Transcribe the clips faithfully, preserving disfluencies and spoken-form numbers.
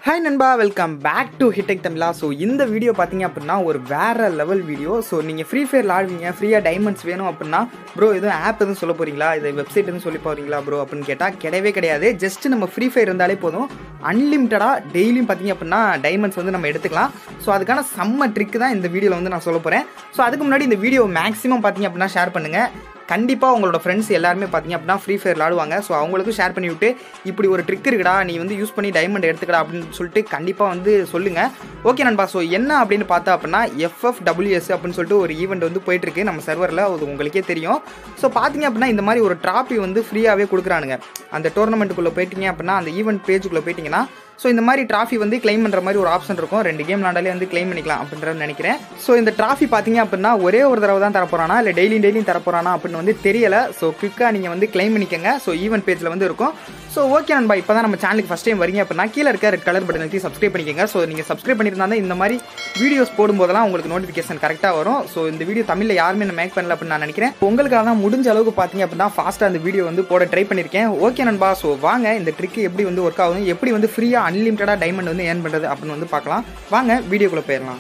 Hi Nanba, welcome back to Hitech Tamizha. So இந்த video பாத்தீங்க அப்படினா ஒரு வேற லெவல் வீடியோ. சோ நீங்க ஃப்ரீ ஃபயர் விளையாடுவீங்க, ஃப்ரீயா டைமண்ட்ஸ் வேணும் அப்படினா bro ஏதோ ஆப் எதுவும் சொல்ல போறீங்களா, இத வெப்சைட் எதுவும் சொல்லி போறீங்களா bro அப்படினு கேட்டா கிடையவே கிடையாது. ஜஸ்ட் நம்ம ஃப்ரீ ஃபயர் இருந்தாலே போதும், அன்லிமிட்டடா டெய்லியும் பாத்தீங்க அப்படினா டைமண்ட்ஸ் வந்து நம்ம எடுத்துக்கலாம். சோ அதுக்கான செம்ம ட்ரிக் தான் இந்த வீடியோல வந்து நான் சொல்ல போறேன். சோ அதுக்கு முன்னாடி இந்த வீடியோ மேக்ஸிமம் பாத்தீங்க அப்படினா ஷேர் பண்ணுங்க. கண்டிப்பா உங்களோட ஃப்ரெண்ட்ஸ் எல்லாரும் பாத்தீங்க அப்படினா ஃப்ரீ ஃபயர் விளையாடுவாங்க. சோ அவங்களுக்கும் ஷேர் பண்ணி விட்டு இப்படி ஒரு ட்ரிக் இருக்குடா, நீ வந்து யூஸ் பண்ணி டைமண்ட் எடுத்துக்கடா அப்படின்னு சொல்லிட்டு கண்டிப்பா வந்து சொல்லுங்க. ஓகே நண்பா, ஸோ என்ன அப்படின்னு பார்த்தா அப்படின்னா F F W S அப்படின்னு சொல்லிட்டு ஒரு ஈவெண்ட் வந்து போயிட்டு இருக்கு நம்ம சர்வரில், அது உங்களுக்கே தெரியும். ஸோ பார்த்தீங்க அப்படின்னா இந்த மாதிரி ஒரு டிராஃபி வந்து ஃப்ரீயாகவே கொடுக்குறானுங்க. அந்த டோர்னமெண்ட்டுக்குள்ளே போயிட்டீங்க அப்படின்னா அந்த ஈவெண்ட் பேஜுக்குள்ளே போயிட்டீங்கன்னா ஸோ இந்த மாதிரி ட்ராஃபி வந்து கிளைம் பண்ணுற மாதிரி ஒரு ஆப்ஷன் இருக்கும். ரெண்டு கேம் விளாண்டாலே வந்து கிளைம் பண்ணிக்கலாம் அப்படின்றது நினைக்கிறேன். ஸோ இந்த ட்ராஃபி பார்த்தீங்க அப்படின்னா ஒரே ஒரு தடவை தான் தரப்போறானா இல்லை டெய்லியும் டெய்லியும் தரப்போறானா அப்படின்னு வந்து தெரியல. ஸோ குயிக்காக நீங்கள் வந்து கிளைம் பண்ணிக்கங்க. ஸோ ஈவெண்ட் பேஜில் வந்து இருக்கும். ஸோ ஓகே நண்பா, இப்போ தான் நம்ம சேனலுக்கு ஃபஸ்ட் டைம் வரீங்க அப்படின்னா கீழே இருக்க ரெட் கலர் பட்டன் எழுதி சப்ஸ்கிரைப் பண்ணிக்கங்க. ஸோ நீங்கள் சப்ஸ்கிரைப் பண்ணியிருந்தா தான் இந்த மாதிரி வீடியோஸ் போடும்போதெல்லாம் உங்களுக்கு நோட்டிஃபிகேஷன் கரெக்டாக வரும். ஸோ இந்த வீடியோ தமிழில் யாருமே நான் மேக் பண்ணல அப்படின்னு நான் நினைக்கிறேன். உங்களுக்காக தான் முடிஞ்ச அளவுக்கு பார்த்தீங்க அப்படின்னா ஃபாஸ்ட்டாக அந்த வீடியோ வந்து போட ட்ரை பண்ணியிருக்கேன். ஓகே நண்பா, ஸோ வாங்க இந்த ட்ரிக் எப்படி வந்து ஒர்க் ஆகும், எப்படி வந்து ஃப்ரீயாக அன்லிமிட்டடாக டைமண்ட் வந்து ஏர்ன் பண்றது அப்படின்னு வந்து பார்க்கலாம். வாங்க வீடியோக்குள்ள போயிடலாம்.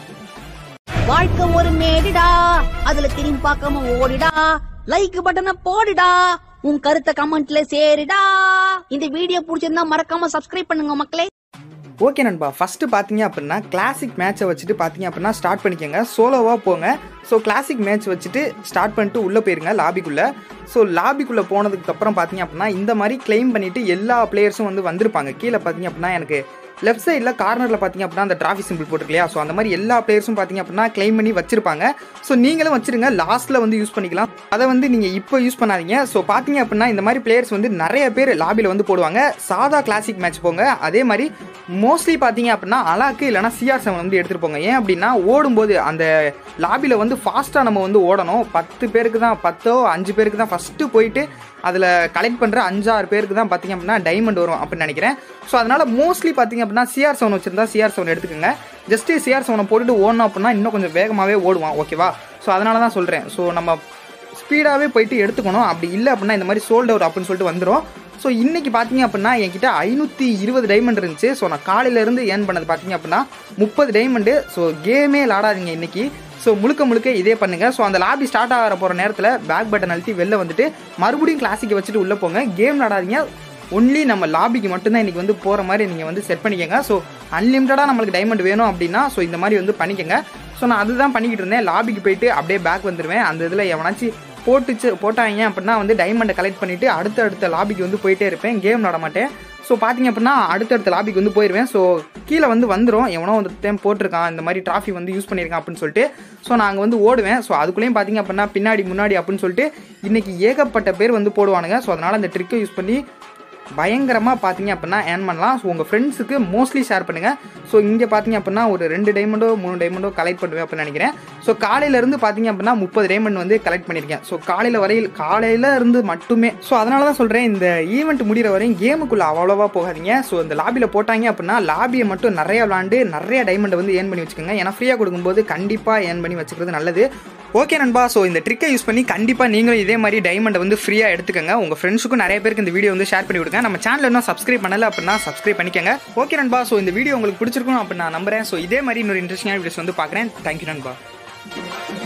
வாழ்க்கை ஒரு மேடிடா, அதுல திரும்பி பார்க்காம ஓடிடா, லைக் பட்டனை போடுடா, உன் கருத்தை கமெண்ட்ல சேருடா. இந்த வீடியோ பிடிச்சிருந்தா மறக்காம சப்ஸ்கிரைப் பண்ணுங்க மக்களே. ஓகே நண்பா, ஃபர்ஸ்ட் பார்த்தீங்க அப்படின்னா கிளாசிக் மேட்சை வச்சுட்டு பார்த்தீங்க அப்படின்னா ஸ்டார்ட் பண்ணிக்கோங்க. சோலோவாக போங்க. ஸோ கிளாசிக் மேட்ச் வச்சுட்டு ஸ்டார்ட் பண்ணிட்டு உள்ளே போயிருங்க லாபிக்குள்ளே. ஸோ லாபிக்குள்ளே போனதுக்கு அப்புறம் பார்த்தீங்க அப்படின்னா இந்த மாதிரி கிளைம் பண்ணிட்டு எல்லா பிளேயர்ஸும் வந்து வந்திருப்பாங்க. கீழே பார்த்தீங்க அப்படின்னா எனக்கு லெஃப்ட் சைடில் கார்னரில் பார்த்தீங்க அப்படின்னா அந்த டிராஃபி சிம்பிள் போட்டுருக்கலையா, ஸோ அந்த மாதிரி எல்லா பிளேயர்ஸும் பார்த்தீங்க அப்படின்னா கிளைம் பண்ணி வச்சிருப்பாங்க. ஸோ நீங்களும் வச்சிருங்க, லாஸ்ட்டில் வந்து யூஸ் பண்ணிக்கலாம். அதை வந்து நீங்கள் இப்போ யூஸ் பண்ணாதீங்க. ஸோ பார்த்தீங்க அப்படின்னா இந்த மாதிரி பிளேயர்ஸ் வந்து நிறைய பேர் லாபியில் வந்து போடுவாங்க. சாதா கிளாசிக் மேட்ச் போங்க. அதே மாதிரி மோஸ்ட்லி பார்த்தீங்க அப்படின்னா அலாக்கு இல்லைனா சிஆர் செவன் வந்து எடுத்துகிட்டு போங்க. ஏன் அப்படின்னா ஓடும்போது அந்த லாபியில் வந்து ஃபாஸ்ட்டாக நம்ம வந்து ஓடணும். பத்து பேருக்கு தான் பத்தோ அஞ்சு பேருக்கு தான் ஃபஸ்ட்டு போயிட்டு அதில் கலெக்ட் பண்ணுற அஞ்சாறு பேருக்கு தான் பார்த்தீங்க அப்படின்னா டைமண்ட் வரும் அப்படின்னு நினைக்கிறேன். ஸோ அதனால் மோஸ்ட்லி பார்த்தீங்க அப்படின்னா சிஆர் செவன் வச்சுருந்தா சிஆர் செவன் எடுத்துக்கோங்க. ஜஸ்ட்டு சிஆர் செவனை போட்டுட்டு ஓடணும் அப்படின்னா இன்னும் கொஞ்சம் வேகமாகவே ஓடுவான். ஓகேவா? ஸோ அதனால தான் சொல்கிறேன். ஸோ நம்ம ஸ்பீடாகவே போயிட்டு எடுத்துக்கணும். அப்படி இல்லை அப்படின்னா இந்த மாதிரி சோல்ட் அவுட் அப்படின்னு சொல்லிட்டு வந்துடும். ஸோ இன்றைக்கி பார்த்தீங்க அப்படின்னா என்கிட்ட ஐநூற்றி இருபது டைமண்ட் இருந்துச்சு. ஸோ நான் காலையிலேருந்து ஏர்ன் பண்ணது பார்த்தீங்க அப்படின்னா முப்பது டைமண்டு. ஸோ கேமே விளாடாதீங்க இன்றைக்கி. ஸோ முழுக்க முழுக்க இதே பண்ணுங்கள். ஸோ அந்த லாபி ஸ்டார்ட் ஆகிற போகிற நேரத்தில் பேக் பட்டன் அழுத்தி வெளில வந்துட்டு மறுபடியும் கிளாசிக்கை வச்சுட்டு உள்ளே போங்க. கேம் விளாடாதீங்க. ஒன்லி நம்ம லாபிக்கு மட்டும்தான் இன்றைக்கி வந்து போகிற மாதிரி நீங்கள் வந்து செட் பண்ணிக்கோங்க. ஸோ அன்லிமிட்டடாக நம்மளுக்கு டைமண்ட் வேணும் அப்படின்னா ஸோ இந்த மாதிரி வந்து பண்ணிக்கோங்க. ஸோ நான் அதுதான் பண்ணிக்கிட்டு இருந்தேன். லாபிக்கு போயிட்டு அப்படியே பேக் வந்துடுவேன். அந்த இதில் எவனாச்சும் போட்டுச்சு போட்டாங்க அப்படின்னா வந்து டைமண்டை கலெக்ட் பண்ணிவிட்டு அடுத்த அடுத்த லாபிக்கு வந்து போயிட்டே இருப்பேன். கேம் விளாட மாட்டேன். ஸோ பார்த்தீங்க அப்படின்னா அடுத்தடுத்த லாபிக்கு வந்து போயிடுவேன். ஸோ கீழே வந்து வந்துடும், எவனோ வந்து டைம் போட்டிருக்கான் இந்த மாதிரி டிராஃபி வந்து யூஸ் பண்ணியிருக்கான் அப்படின்னு சொல்லிட்டு. ஸோ நாங்கள் வந்து ஓடுவேன். ஸோ அதுக்குள்ளேயும் பார்த்தீங்க அப்படின்னா பின்னாடி முன்னாடி அப்படின்னு சொல்லிட்டு இன்றைக்கி ஏகப்பட்ட பேர் வந்து போடுவானுங்க. ஸோ அதனால் அந்த ட்ரிக்கை யூஸ் பண்ணி பயங்கரமாக பார்த்தீங்க அப்படின்னா ஏர்ன் பண்ணலாம். ஸோ உங்கள் ஃப்ரெண்ட்ஸுக்கு மோஸ்ட்லி ஷேர் பண்ணுங்கள். ஸோ இங்கே பார்த்தீங்க அப்படின்னா ஒரு ரெண்டு டைமண்டோ மூணு டைமண்டோ கலெக்ட் பண்ணுவேன் அப்படின்னு நினைக்கிறேன். ஸோ காலையிலேருந்து பார்த்தீங்க அப்படின்னா முப்பது டைமண்ட் வந்து கலெக்ட் பண்ணியிருக்கேன். ஸோ காலையில் வரையில் காலையில் இருந்து மட்டுமே. ஸோ அதனால தான் சொல்கிறேன், இந்த ஈவெண்ட் முடிகிற வரையும் கேமுக்குள்ளே அவ்வளோவா போகாதீங்க. ஸோ இந்த லாபியில் போட்டாங்க அப்படின்னா லாபியை மட்டும் நிறைய விளாண்டு நிறைய டைமண்டை வந்து ஏர்ன் பண்ணி வச்சுக்கோங்க. ஏன்னா ஃப்ரீயாக கொடுக்கும்போது கண்டிப்பாக ஏர்ன் பண்ணி வச்சுக்கிறது நல்லது. ஓகே நண்பா, ஸோ இந்த ட்ரிக்கை யூஸ் பண்ணி கண்டிப்பாக நீங்களும் இதே மாதிரி டைமண்டை வந்து ஃப்ரீயாக எடுத்துக்கோங்க. உங்கள் ஃப்ரெண்ட்ஸுக்கும் நிறைய பேருக்கு இந்த வீடியோ வந்து ஷேர் பண்ணி விடுங்க. நம்ம சேனல் இன்னும் சப்ஸ்கிரைப் பண்ணல அப்படின்னா சப்ஸ்கிரைப் பண்ணிக்கங்க. ஓகே நண்பா, ஸோ இந்த வீடியோ உங்களுக்கு பிடிச்சிருக்கும் அப்படின்னு நான் நம்புறேன். ஸோ இதே மாதிரி இன்னொரு இன்ட்ரெஸ்டிங்கான வீடியோஸ் வந்து பார்க்குறேன். தேங்க்யூ நண்பா.